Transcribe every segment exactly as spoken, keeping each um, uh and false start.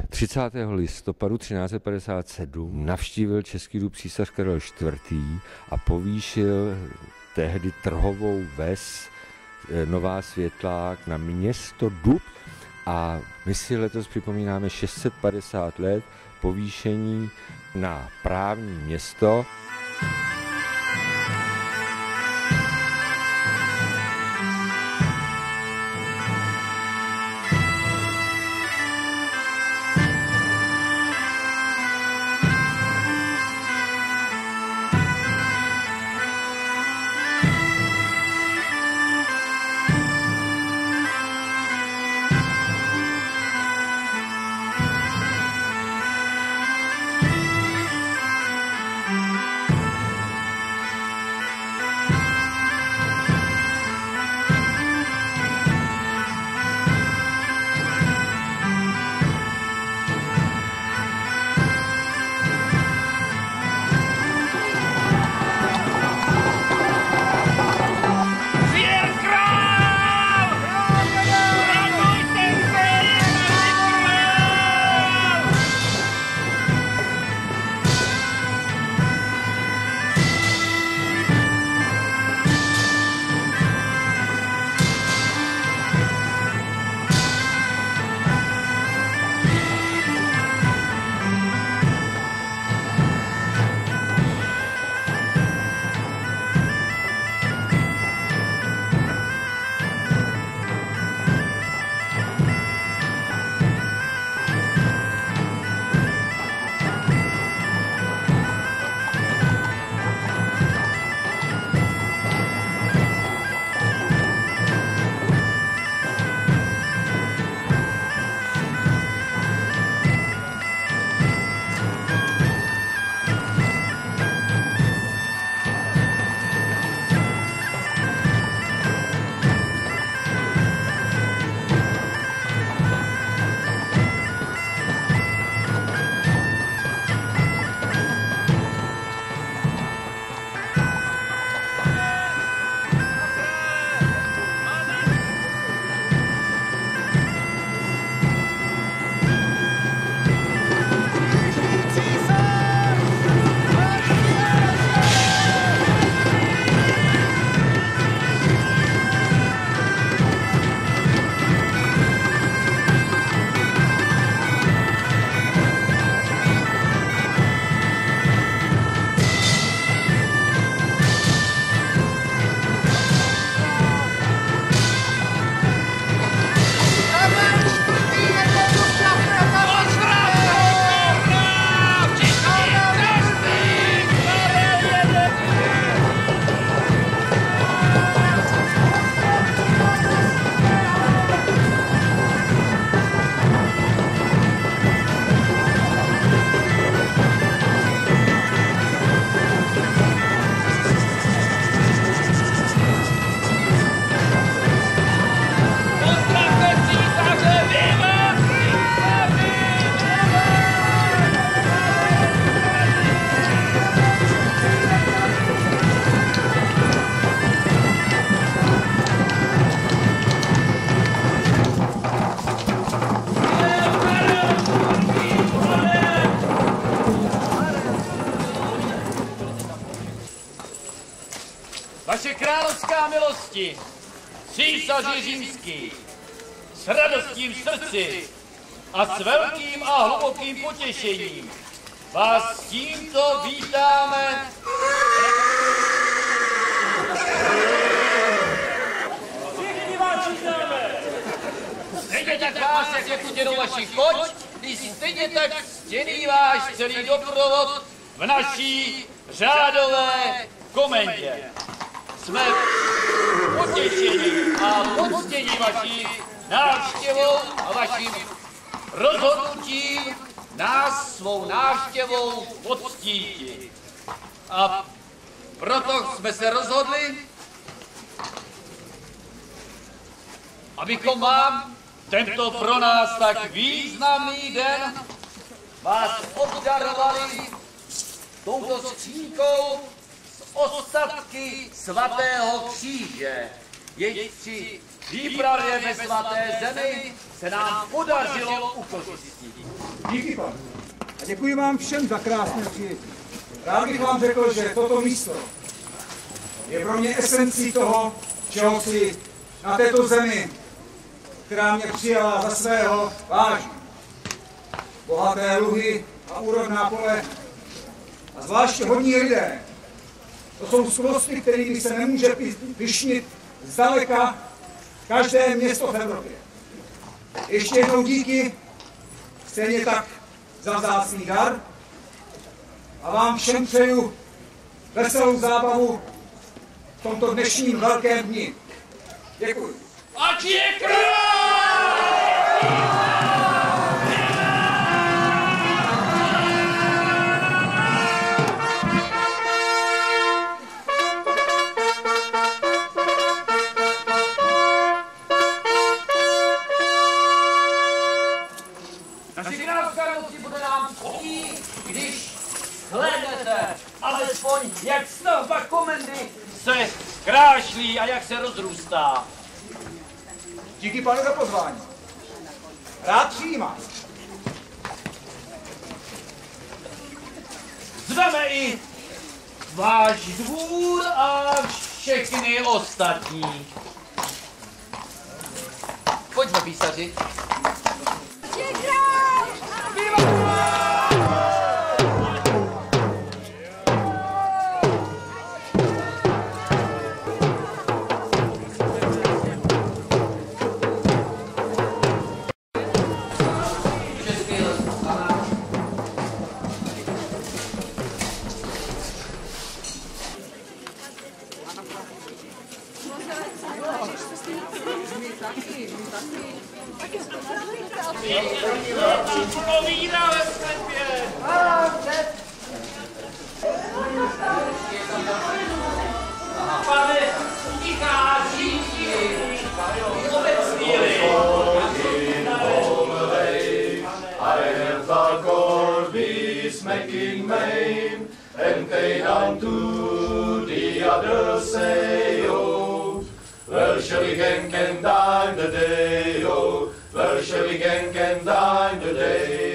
třicátého listopadu třináct set padesát sedm navštívil Český Dub císař Karel čtvrtý. a povýšil tehdy trhovou ves Nová Světlák na město Dub. A my si letos připomínáme šest set padesát let povýšení na právní město. Vaše královská milosti, císaři římský, s radostí v srdci a s velkým a hlubokým potěšením vás tímto vítáme. Všichni vás vítáme! Stejně tak vás, jak je kuděnou vašich koč, i stejně tak stěný váš celý doprovod v naší řádové komendě. Jsme potěšení a poctění vaší návštěvou a vaším rozhodnutím nás svou návštěvou poctíti. A proto jsme se rozhodli, abychom vám tento pro nás tak významný den vás obdarovali touto skřínkou z ostatky svatého kříže, jež při výpravě ve svaté zemi se nám podařilo ukořistnit. Díky, pane. A děkuji vám všem za krásné přijetí. Rád bych vám řekl, že toto místo je pro mě esencí toho, čeho si na této zemi, která mě přijala za svého, vážím. Bohaté luhy a úrodná pole a zvláště hodní lidé. To jsou skvosty, kterými se nemůže pyšnit zdaleka každé město v Evropě. Ještě jednou díky, stejně tak za vzácný dar a vám všem přeju veselou zábavu v tomto dnešním velkém dni. Děkuji. Ať je král! Naši královská moci bude nám ctí, když hlédnete alespoň, jak stavba komendy se krášlí a jak se rozrůstá. Díky, pane, za pozvání. Rád přijímám. Zveme i váš dvůr a všechny ostatní. Pojďme, písaři. Pane, tichá řídí, obecný lid. I have the gold beast making main, and they down to the other say, oh, where shall we gang can dine the day, oh, where shall we gang can dine the day?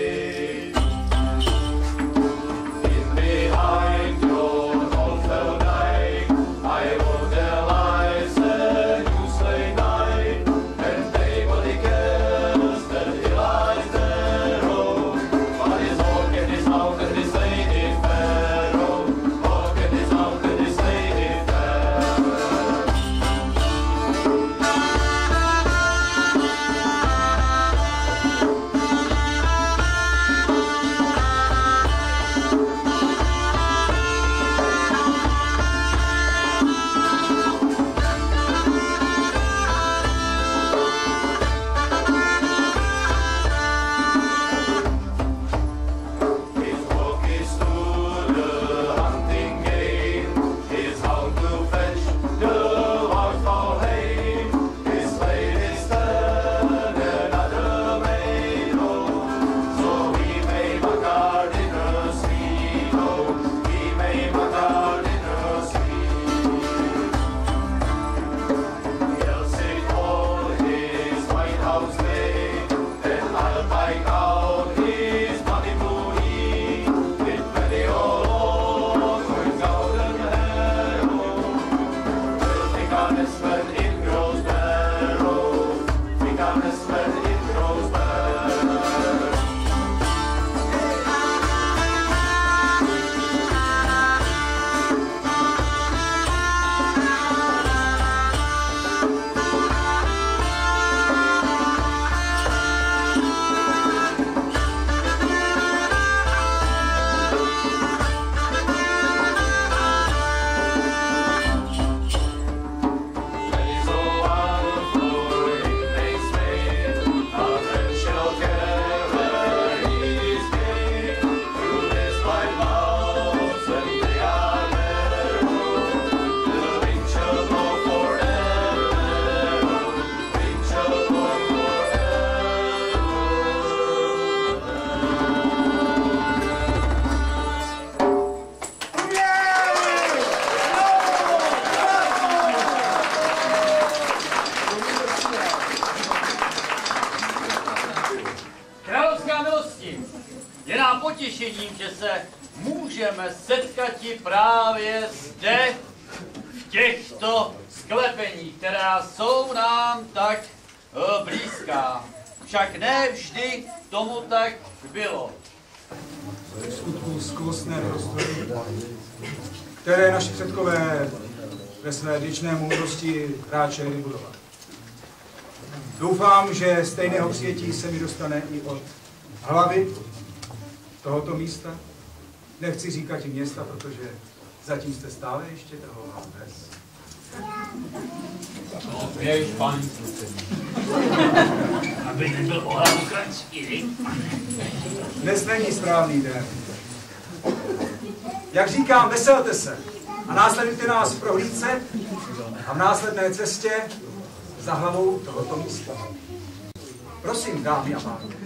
In behind your old fellow dying, I will their lives and you slay night, and they will the cares that he lies there, oh, but his hawk and his hound and his lady fair, oh, hawk and his hound and his lady fair. potěšením, že se můžeme setkat právě zde, v těchto sklepeních, která jsou nám tak uh, blízká. Však ne vždy tomu tak bylo. V skutku skvostné prostory, které naši předkové ve své věčné moudrosti kráčeli budovat. Doufám, že stejného přijetí se mi dostane i od hlavy tohoto místa. Nechci říkat i města, protože zatím jste stále ještě trhová ves. No, běž, paní aby nebyl o hlavu kratší. Dnes není správný den. Jak říkám, veselte se a následujte nás v prohlídce a v následné cestě za hlavou tohoto místa. Prosím, dámy a pánové.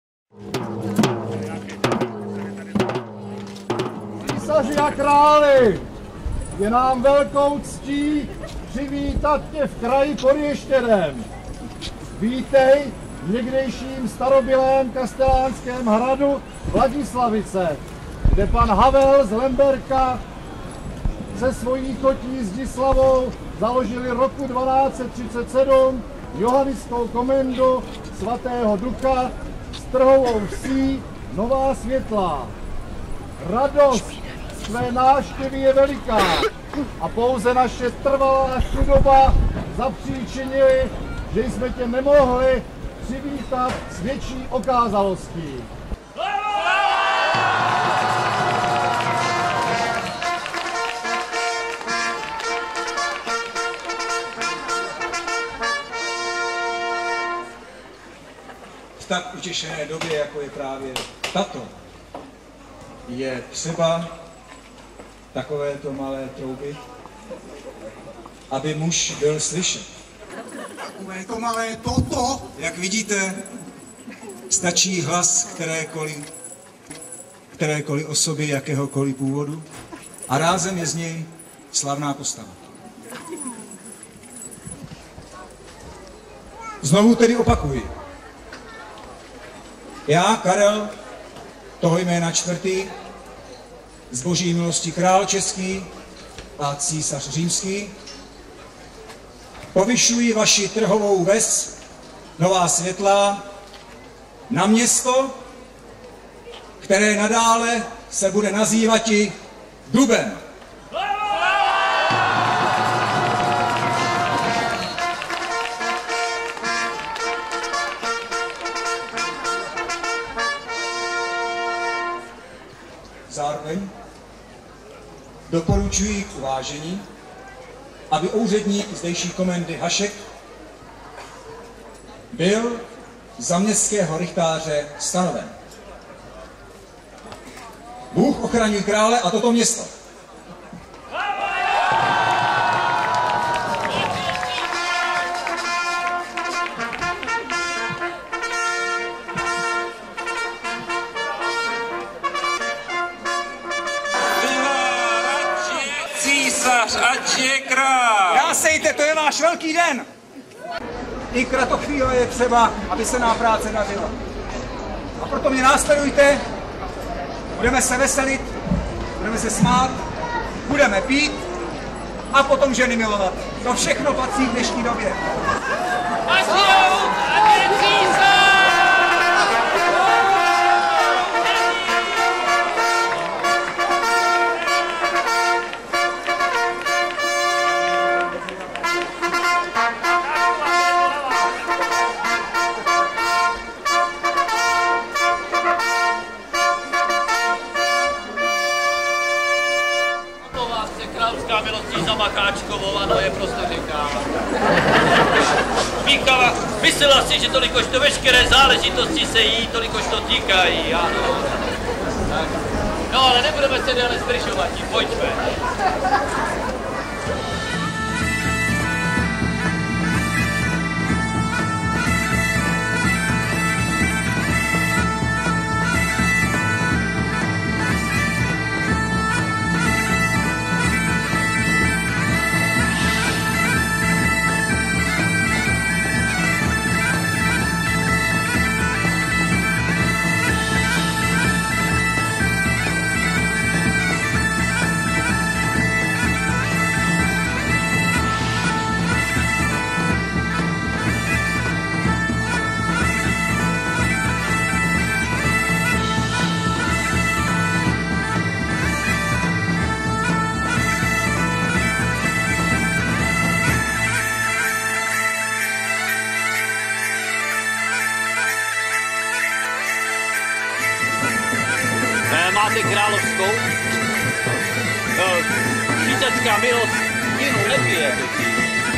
Císaři a králi, je nám velkou ctí přivítat tě v kraji pod Ještědem. Vítej v někdejším starobylém kastelánském hradu Vladislavice, kde pan Havel z Lemberka se svojí kotí Zdislavou založili roku dvanáct set třicet sedm johannickou komendu svatého Ducha s trhovou vsí Nová Světlá. Radost z tvé návštěvy je veliká a pouze naše trvalá chudoba zapříčinili, že jsme tě nemohli přivítat s větší okázalostí. V tak utěšené době, jako je právě tato, je třeba takovéto malé trouby, aby muž byl slyšet. Takové to malé toto, jak vidíte, stačí hlas kterékoliv, kterékoliv osoby, jakéhokoliv původu a rázem je z něj slavná postava. Znovu tedy opakuji. Já, Karel, toho jména čtvrtý, z boží milosti král český a císař římský, povyšuji vaši trhovou ves Nová Světlá na město, které nadále se bude nazývati Dubem. Zároveň doporučuji k uvážení, aby úředník zdejší komendy Hašek byl za městského rychtáře stanoven. Bůh ochraňuj krále a toto město. Císař, ať je král! Jásejte, to je váš velký den! I kratochvíle je třeba, aby se nám práce dařila. A proto mě následujte, budeme se veselit, budeme se smát, budeme pít a potom ženy milovat. To všechno patří v dnešní době. Macháčkovou, ano, je prostě říká. Míkala, myslela si, že tolikož to veškeré záležitosti se jí, tolikož to týkají, ano. Tak. No, ale nebudeme se déle zdržovat, pojďme. máte královskou? No, švýcarská milost vínu nepije totiž.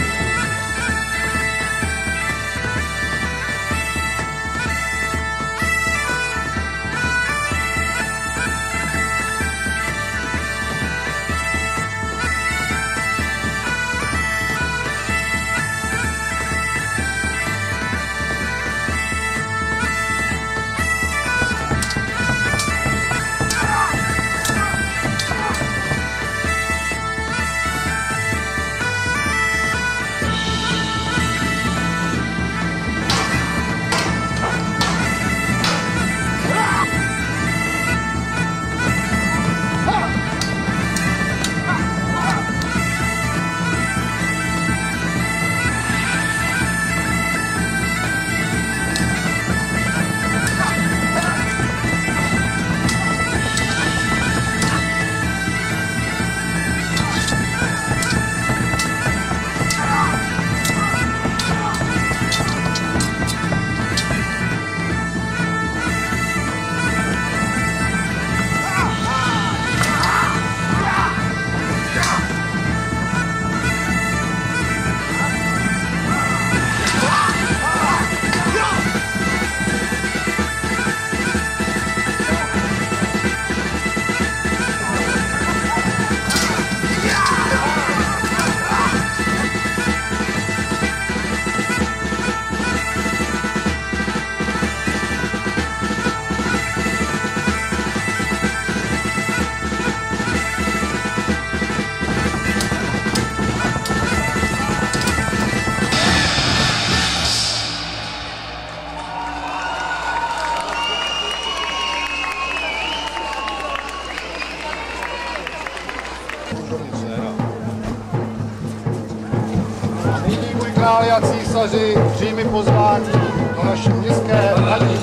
Nyní, můj králi a císaři, přijmi pozvání do naší městské hrady.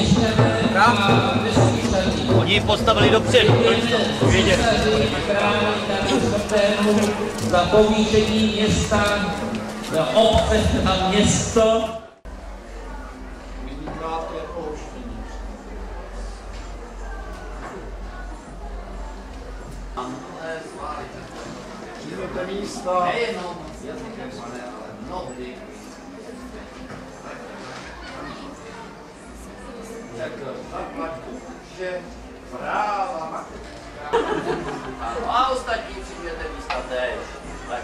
Oni ji postavili dopředu, to vědět. Za povýšení města, za obce a město. Přijměte místa. A ostatní přijměte místa též. Tak.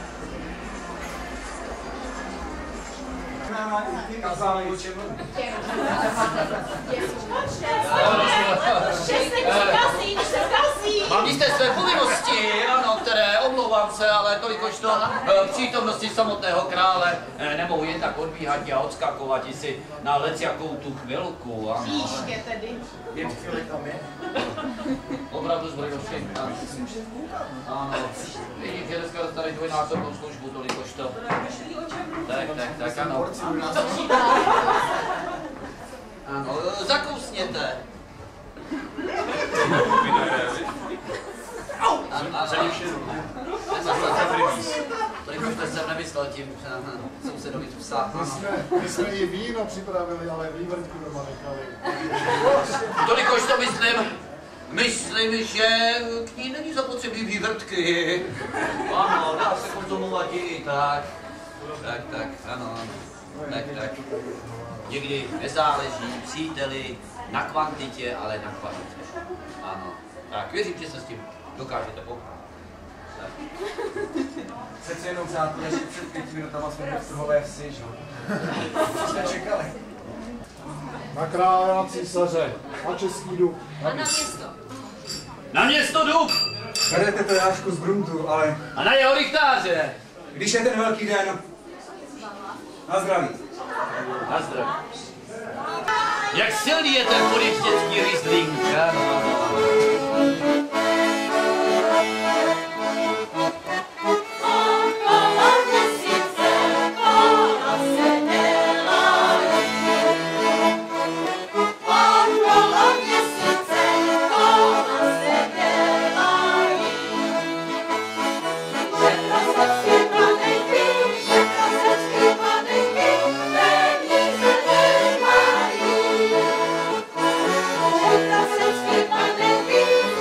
Mám jisté své povinnosti, ano, které, omlouvám se, ale toliko to v přítomnosti samotného krále nemohu jen tak odbíhat a odskakovat si na lecjakou tu chvilku, ano. Příště tedy. Jen chvíli tam je. Opravdu zbrojovštění. Ano. Vidím, že dneska dostali dvojnásobnou službu, tolikož to. Tak, tak, tak, ano. Ano, zakousněte. Tolikož to jsem nemyslel tím sousedovi tu psa. My jsme i víno připravili, ale vývrtku doma nechali. Tolikož to myslím, myslím, že k ní není zapotřebí vývrtky. Ano, dá se konzumovat i tak. Tak, tak, ano, tak, tak. Někdy nezáleží, příteli, na kvantitě, ale na kvalitě. Ano, tak, věřím, že se s tím dokážete pochopit. Přece jenom přátelé, že před pěti minutama jsme byli v Trhové Vsi, že? Co jsme čekali? Na krále a císaře, na Český Dub. A na město. Na město Dub! Berete to Jášku z gruntu, ale A na jeho rychtáře! když je ten velký den, na zdraví. Na zdraví. Jak silný je ten podještěcký Riesling, ano. Peníze nemají.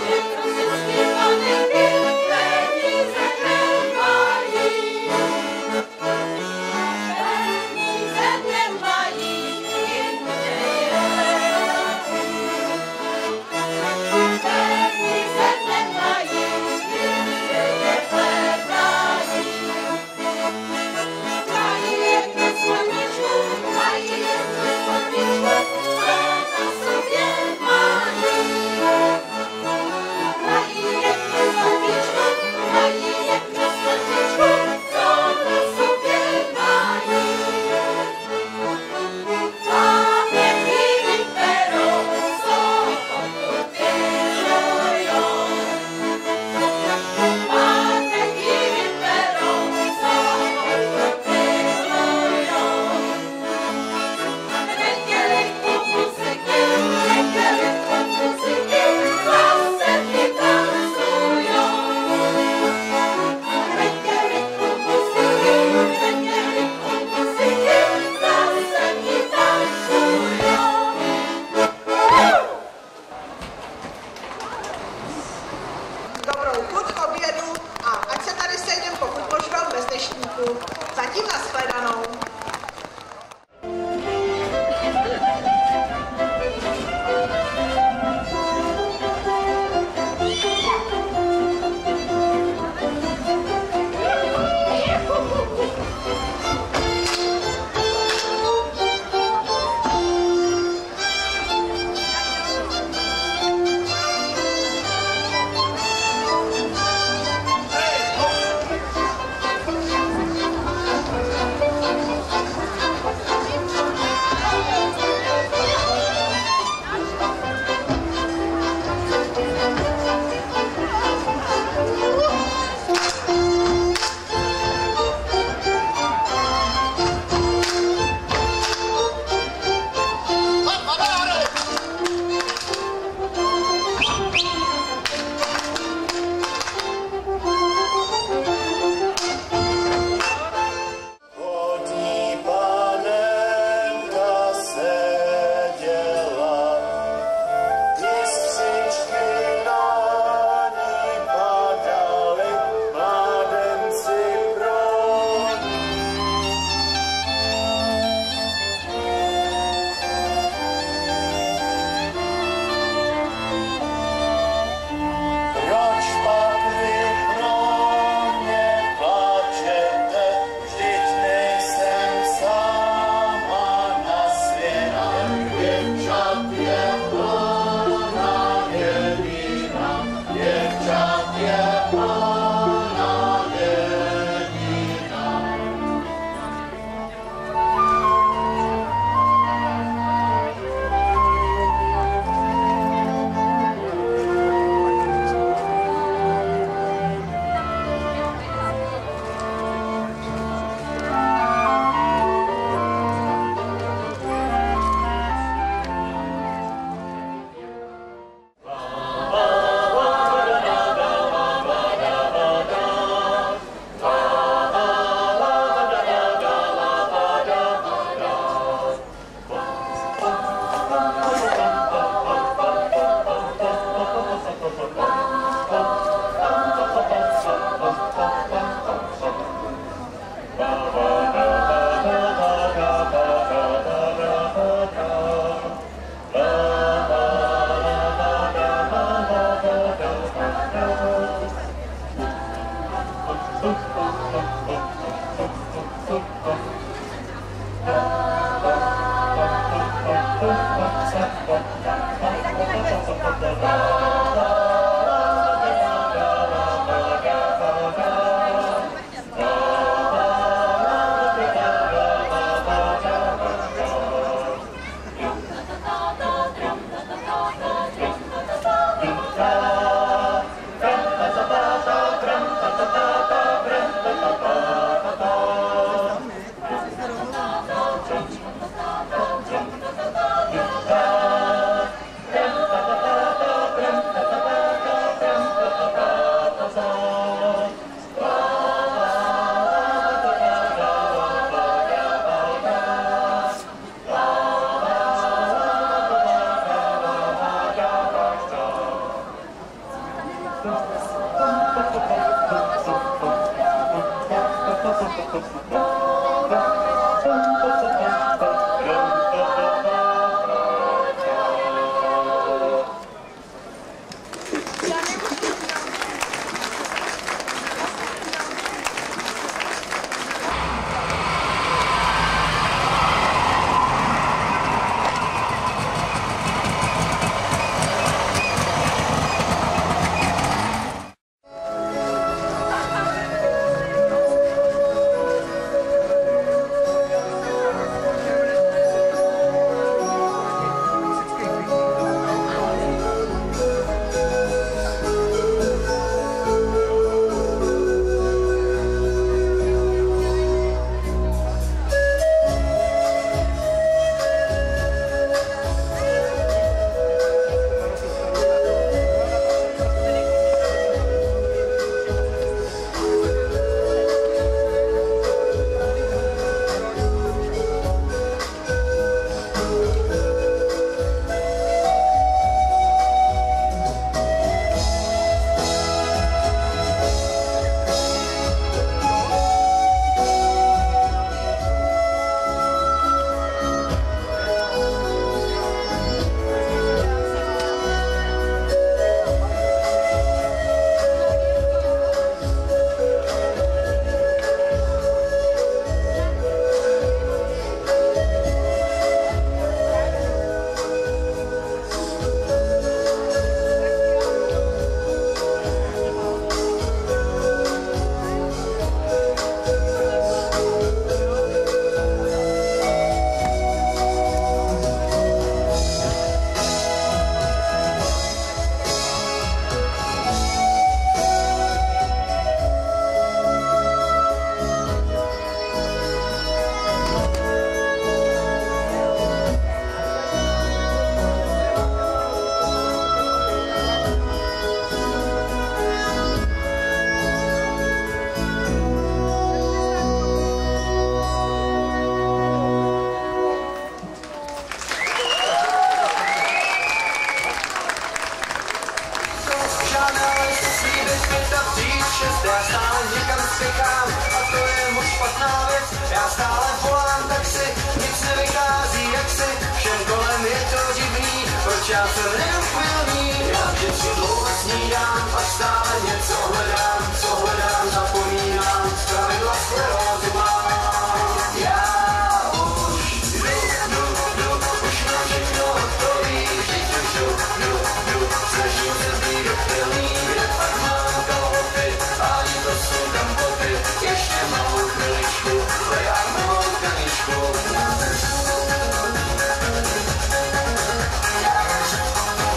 Ještě malou chviličku,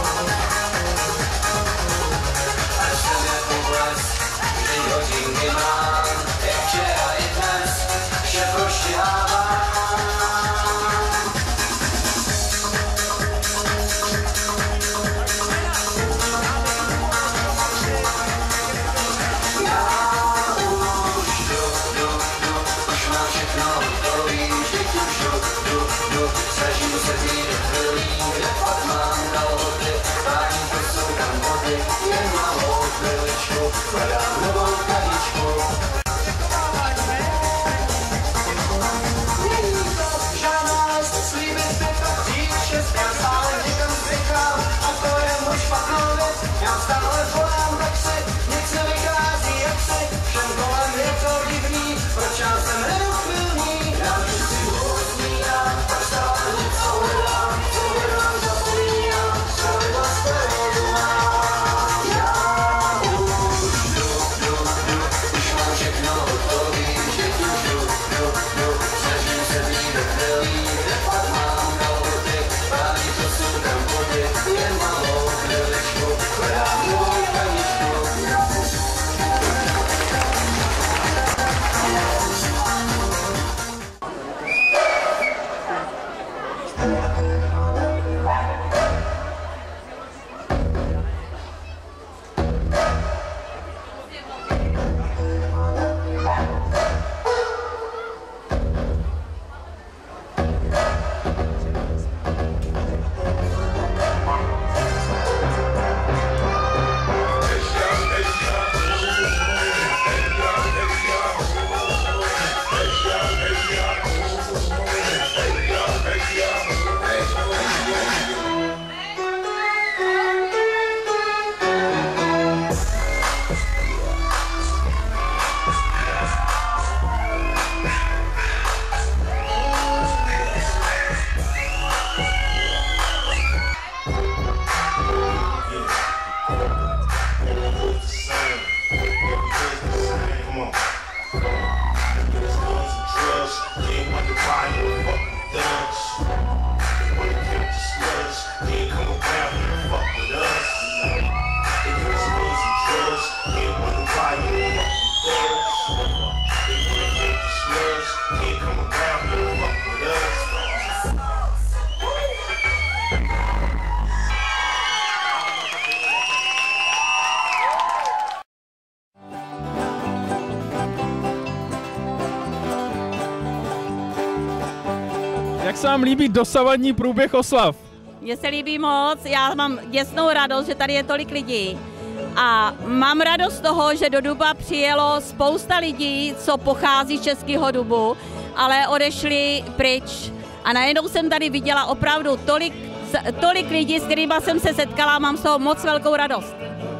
Jak se vám líbí dosavadní průběh oslav? Mně se líbí moc, já mám děsnou radost, že tady je tolik lidí. A mám radost z toho, že do Duba přijelo spousta lidí, co pochází z Českého Dubu, ale odešli pryč. A najednou jsem tady viděla opravdu tolik, tolik lidí, s kterými jsem se setkala, mám z toho moc velkou radost.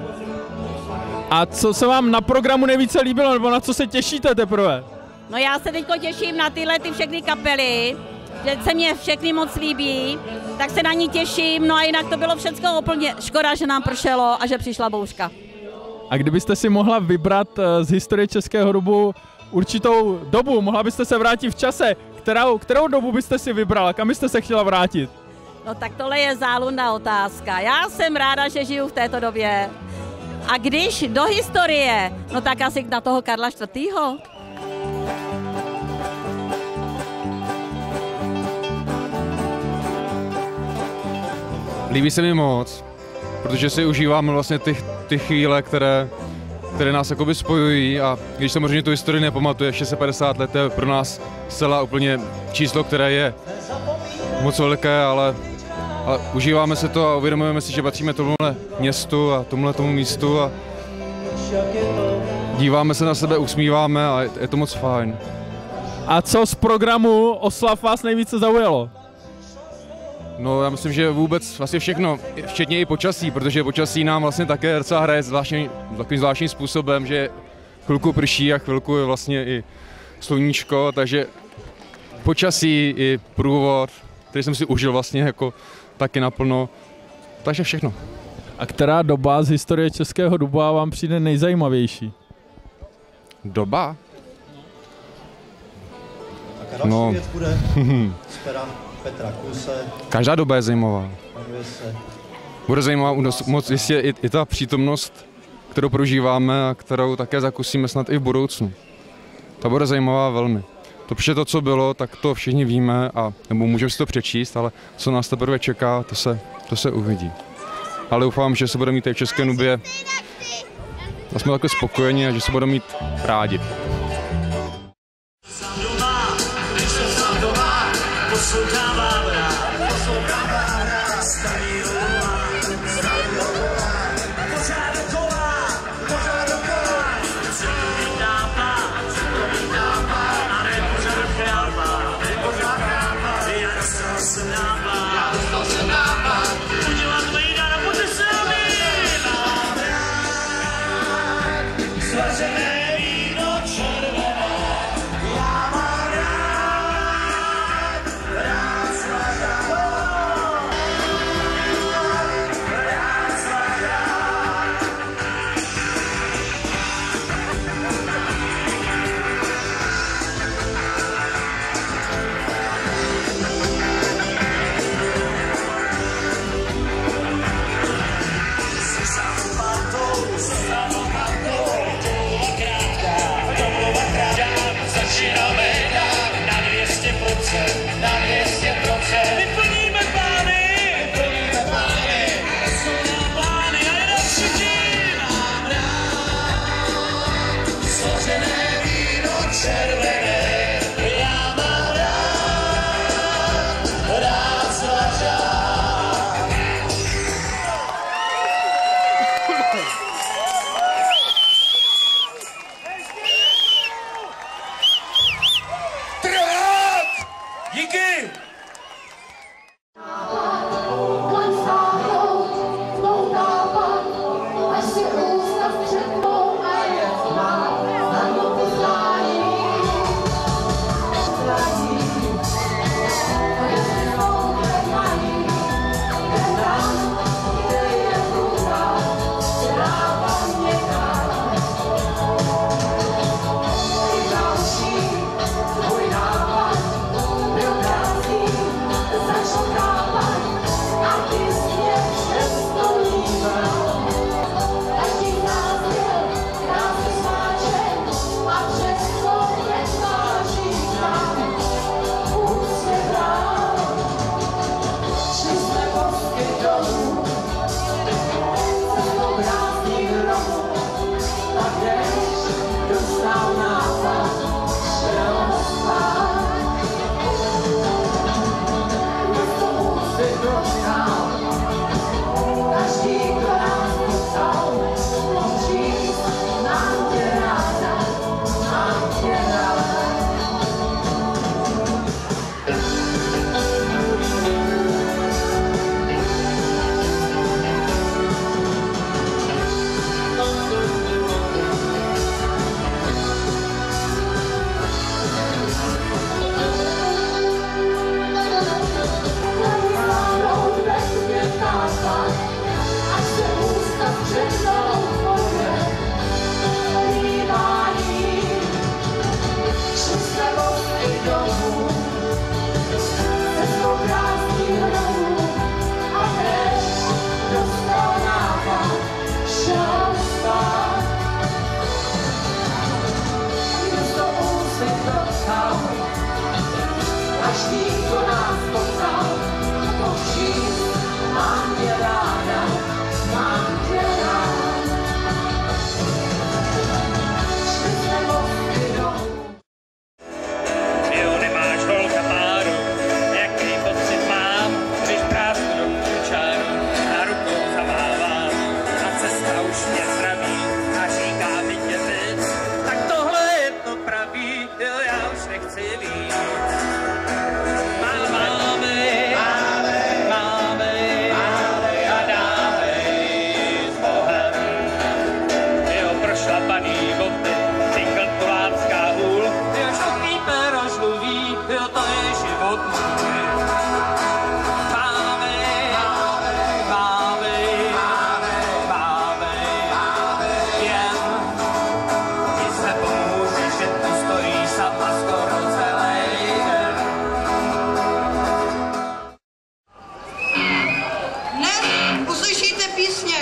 A co se vám na programu nejvíce líbilo, nebo na co se těšíte teprve? No já se teď těším na tyhle ty všechny kapely, že se mě všechny moc líbí, tak se na ní těším, no a jinak to bylo všechno úplně škoda, že nám pršelo a že přišla bouřka. A kdybyste si mohla vybrat z historie Českého Dubu určitou dobu, mohla byste se vrátit v čase, kterou, kterou dobu byste si vybrala, kam byste se chtěla vrátit? No tak tohle je záludná otázka. Já jsem ráda, že žiju v této době. A když do historie, no tak asi na toho Karla čtvrtého. Líbí se mi moc, protože si užíváme vlastně ty, ty chvíle, které, které nás jakoby spojují a když samozřejmě tu historii nepamatuje, šest set padesát let je pro nás zcela úplně číslo, které je moc velké, ale, ale užíváme se to a uvědomujeme si, že patříme tomuhle městu a tomuhle tomu místu a díváme se na sebe, usmíváme a je, je to moc fajn. A co z programu oslav vás nejvíce zaujalo? No já myslím, že vůbec vlastně všechno, včetně i počasí, protože počasí nám vlastně také docela hraje zvláštní, takovým zvláštním způsobem, že chvilku prší a chvilku je vlastně i sluníčko, takže počasí i průvod, který jsem si užil vlastně jako taky naplno, takže všechno. A která doba z historie Českého Duba vám přijde nejzajímavější? Doba? A další no. věc bude z pera Petra Kluse. Každá doba je zajímavá. Bude zajímavá moc jistě i, i ta přítomnost, kterou prožíváme a kterou také zakusíme snad i v budoucnu. Ta bude zajímavá velmi. To vše to, co bylo, tak to všichni víme, a, nebo můžeme si to přečíst, ale co nás teprve čeká, to se, to se uvidí. Ale doufám, že se budeme mít i v České Nubě a jsme takhle spokojeni a že se budeme mít rádi. Svařené víno červené.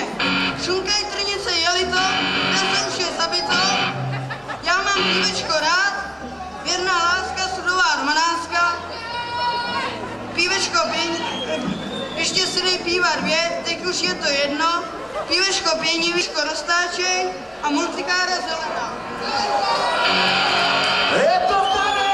Šunkej trnice jelito, já už je zabito. Já mám pívečko rád, věrná láska, sudová romanářka. Pívečko pění, ještě si dej píva dvě, teď už je to jedno. Pívečko pění, výško roztáčej a multikára zelená. Je to tady!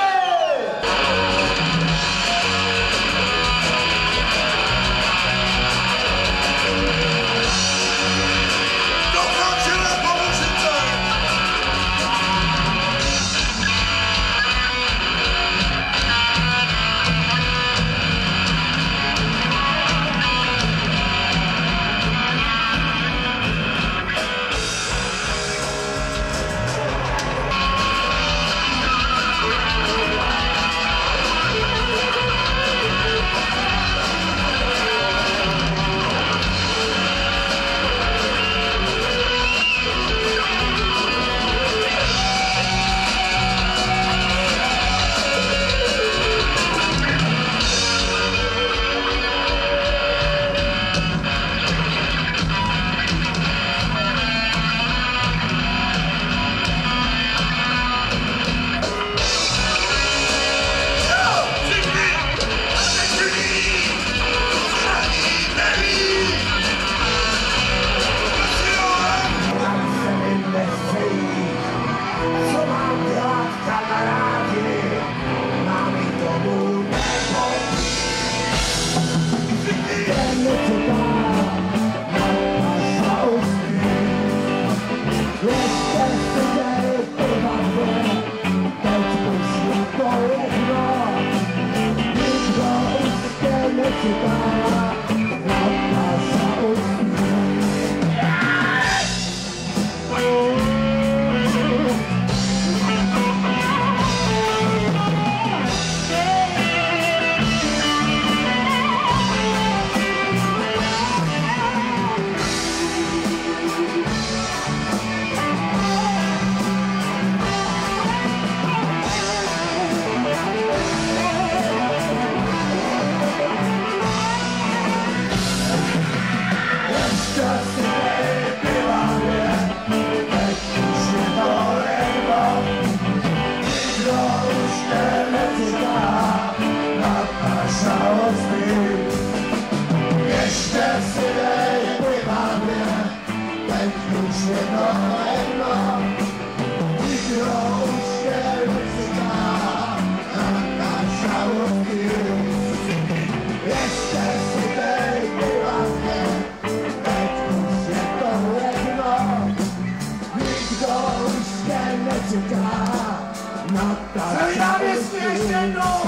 Celý náměstí ještě jednou!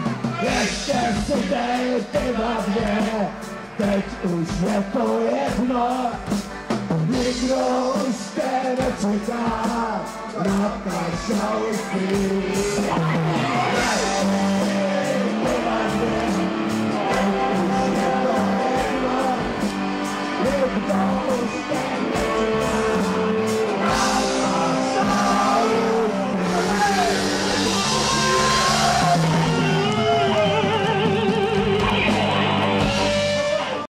Ještě si dej piva dvě, teď už je to jedno. Nikdo už tě nečeká na ta šauství. Ještě si dej piva dvě,